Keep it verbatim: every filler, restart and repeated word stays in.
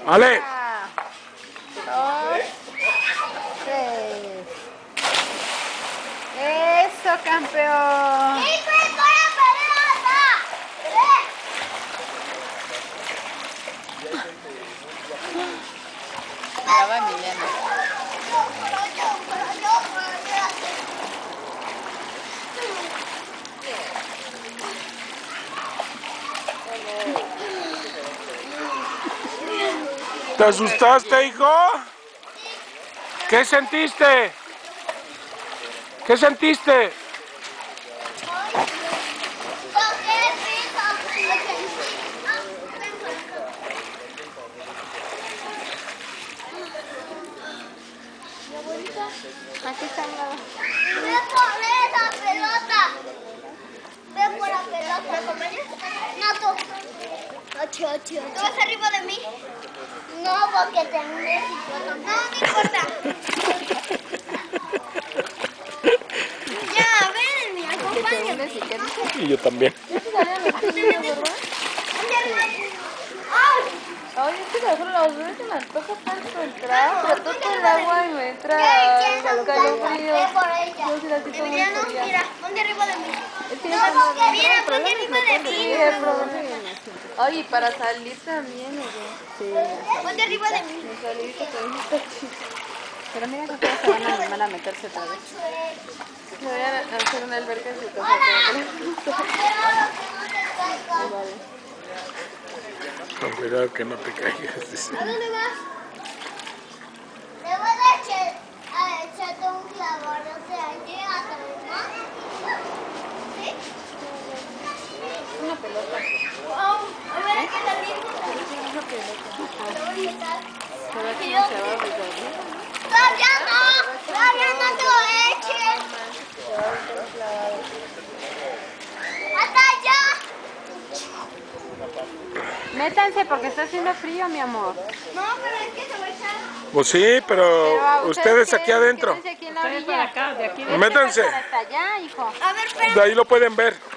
Vale. Dos, tres. Eso, campeón. Brava Emiliano. ¿Te asustaste, hijo? ¿Qué sentiste? ¿Qué sentiste? Aquí está la... Ve por esa pelota. Ve por la pelota. ¿Me acompañas? No, tú. Ocho, ocho, ocho. ¿Tú vas arriba de mí? No, porque tengo un éxito. No, no importa. Ya, ven, me acompañas. Y yo también. Ay, es que mejor los bebés se me antoja tanto entrar, pero todo el agua y me entra escalofrío. Yo sí la siento muy Emiliano, fría. mira, ponte arriba de mí. Es que No, ya porque no, mira, el ponte problema es arriba de meterse. mí. Sí, el problema es... Ay, y para salir también, oye. Sí, Ponte arriba de mí. mi salidita también está chido. Pero mira que todos se van a animar a meterse otra vez. Me voy a hacer una alberca en su casa. Vale. Con cuidado que no te caigas. Dice. ¿A dónde vas? Le voy a echar, a echarte un clavo, no sé, allí hasta ¿no? ¿Sí? Una pelota. Wow, a ver, ¿qué tal mismo? Una pelota. Te voy a quitar. Se va a que no se va a olvidar. ¡Todavía no! ¡Todavía no te lo eches! Se va a volver clavado. ¡Hasta allá! Métanse porque está haciendo frío, mi amor. No, pero es que se va a echar. Pues sí, pero, Pero a ustedes aquí quédense- adentro. quédense aquí en la orilla. Acá, de aquí de Métanse. Hasta allá, hijo. A ver, espera. De ahí lo pueden ver.